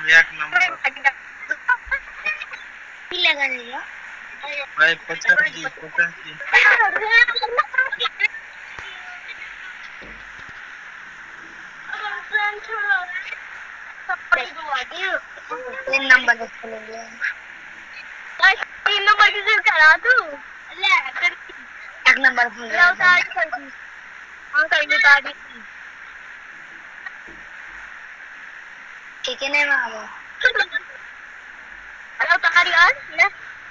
एक नंबर लगा लिया भाई 50 तीन नंबर चलेंगे 3 नंबर की सिर्फ चला तू एक नंबर भूल गया हां कहीं बता दी ठीक है नहीं मारो हेलो तारी यार ले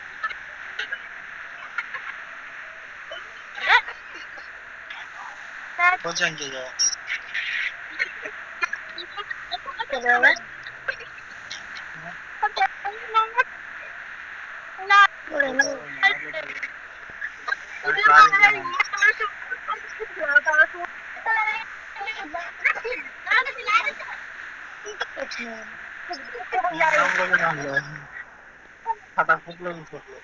पहुंचेंगे यार चलो बस फटाफट लोग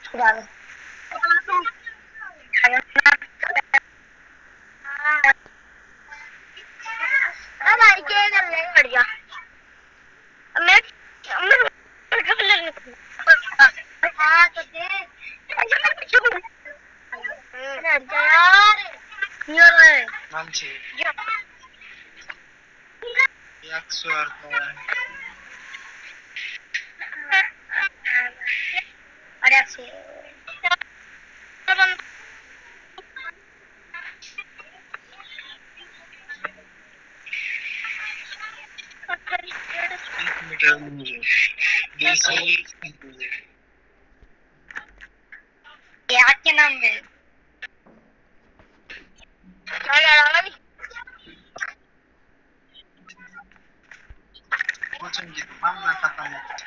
के नाम में पहुंचेंगे मामला खत्म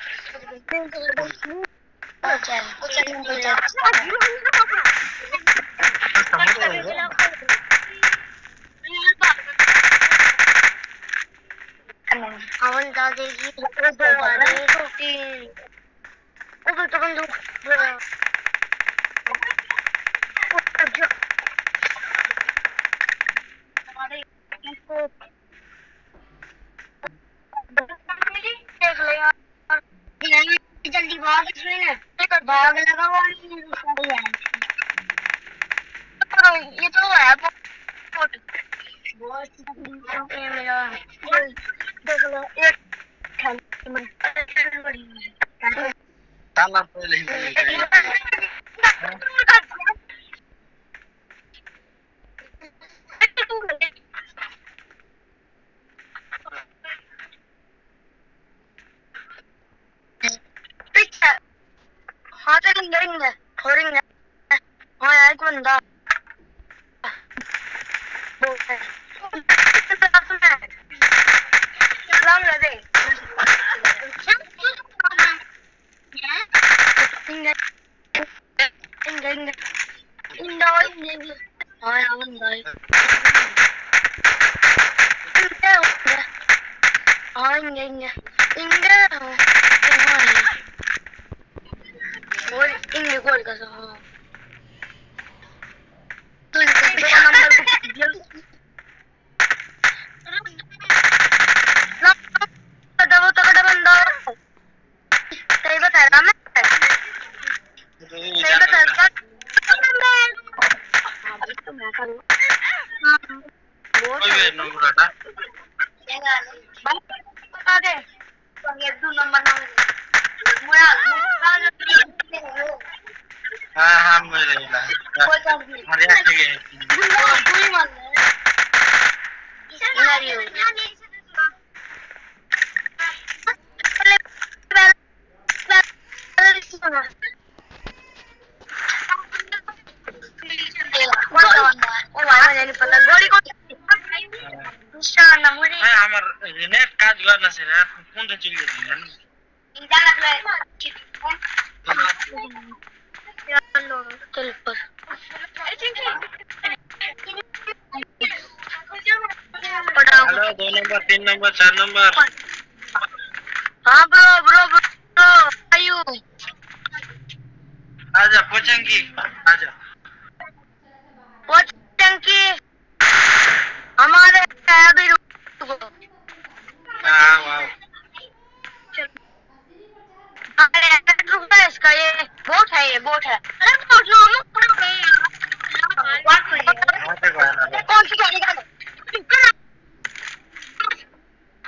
अवन दादेगी जल्दी भाग भाग लगा हुआ ये तो है ताला पहले ही हाँ तो रिंग हाँ यार एक बंदा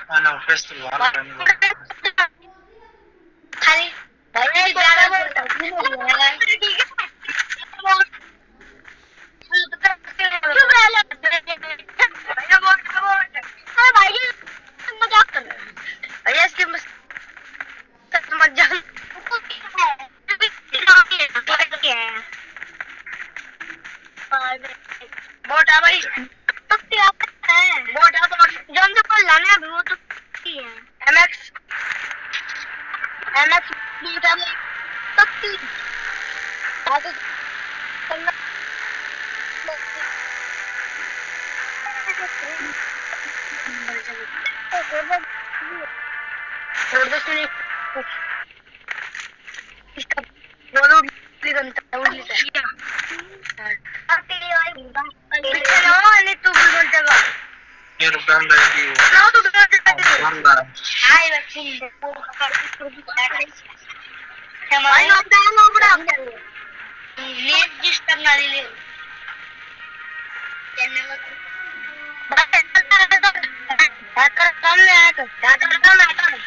ano, festival. Ano. खाली भैया ज्यादा बोलता है भैया भाई मजाक कर रहे हैं भैया इसकी मजाक बोट आ भाई बोट आ तो जल्दी को लाने अभी वो तो एमएक्स एमएक्स बोट आ तक्ती आ तो छोड़ दो सुनी इसका बोलो बनता है आणि तू बोलते बघ Pero ganda hindi. नाव तू बोलते Ganda. हाय लक्ष्मी हमारे नाम का नाम बड़ा नेट डिस्टर्ब ना दिले हैकर सामने आया तो हैकर सामने आता है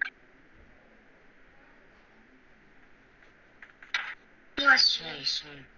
Soy.